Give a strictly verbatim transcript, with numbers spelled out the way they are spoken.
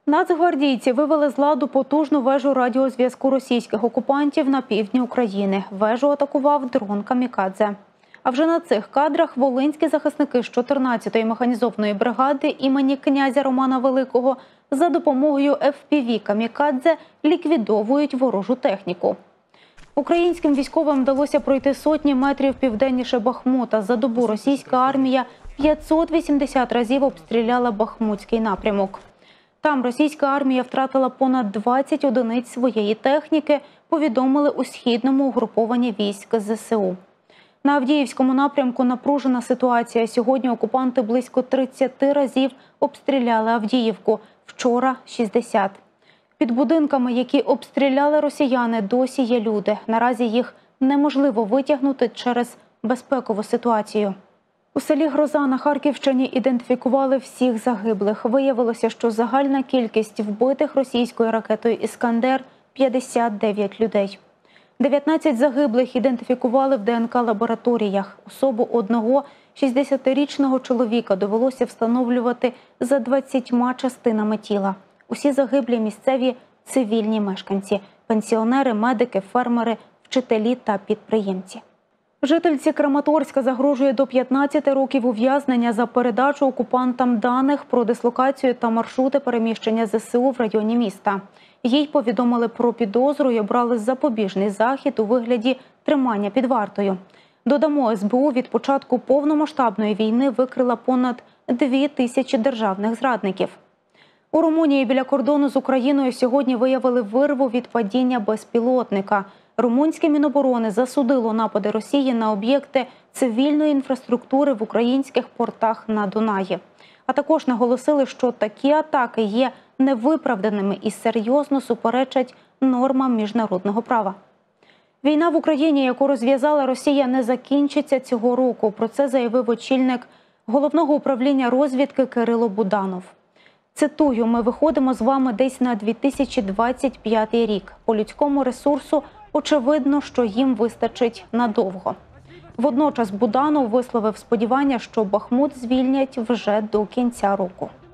Нацгвардійці вивели з ладу потужну вежу радіозв'язку російських окупантів на півдні України. Вежу атакував дрон «Камікадзе». А вже на цих кадрах волинські захисники з чотирнадцятої механізованої бригади імені князя Романа Великого за допомогою еф пі ві «Камікадзе» ліквідовують ворожу техніку. Українським військовим вдалося пройти сотні метрів південніше Бахмута. За добу російська армія п'ятсот вісімдесят разів обстріляла Бахмутський напрямок. Там російська армія втратила понад двадцять одиниць своєї техніки, повідомили у східному угрупованні військ зе се у. На Авдіївському напрямку напружена ситуація. Сьогодні окупанти близько тридцяти разів обстріляли Авдіївку, вчора – шістдесят. Під будинками, які обстріляли росіяни, досі є люди. Наразі їх неможливо витягнути через безпекову ситуацію. У селі Гроза на Харківщині ідентифікували всіх загиблих. Виявилося, що загальна кількість вбитих російською ракетою «Іскандер» – п'ятдесят дев'ять людей. дев'ятнадцять загиблих ідентифікували в де en ка-лабораторіях. Особу одного шістдесятирічного чоловіка довелося встановлювати за двадцятьма частинами тіла. Усі загиблі місцеві цивільні мешканці – пенсіонери, медики, фермери, вчителі та підприємці. Жительці Краматорська загрожує до п'ятнадцяти років ув'язнення за передачу окупантам даних про дислокацію та маршрути переміщення зе се у в районі міста. Їй повідомили про підозру і обрали запобіжний захід у вигляді тримання під вартою. Додамо, ес бе у від початку повномасштабної війни викрила понад дві тисячі державних зрадників. У Румунії біля кордону з Україною сьогодні виявили вирву від падіння безпілотника. Румунське Міноборони засудило напади Росії на об'єкти цивільної інфраструктури в українських портах на Дунаї. А також наголосили, що такі атаки є невиправданими і серйозно суперечать нормам міжнародного права. Війна в Україні, яку розв'язала Росія, не закінчиться цього року. Про це заявив очільник Головного управління розвідки Кирило Буданов. Цитую, «Ми виходимо з вами десь на дві тисячі двадцять п'ятий рік. По людському ресурсу очевидно, що їм вистачить надовго». Водночас Буданов висловив сподівання, що Бахмут звільнять вже до кінця року.